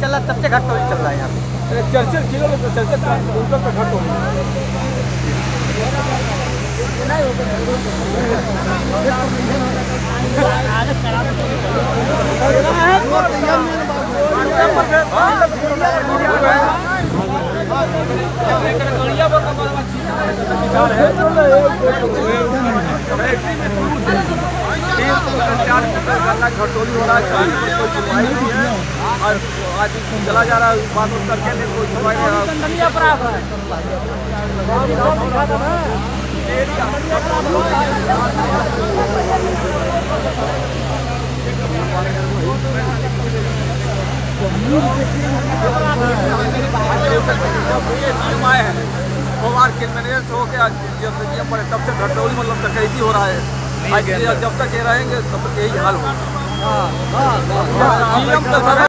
चल रहा, तब से घटतौली चल रहा है यहाँ पे। चर्चा किलो में चर्चा कुंटल पे घट हो घटोली हो रहा है, कोई सुनवाई नहीं है और आज चला जा रहा है, बात करके नहीं कोई सुनवाई नहीं है। मार्केट मैनेजर हो गया तब से घटोली मतलब डकैती हो रहा है। जब तक ये रहेंगे तब तक यही हाल होगा।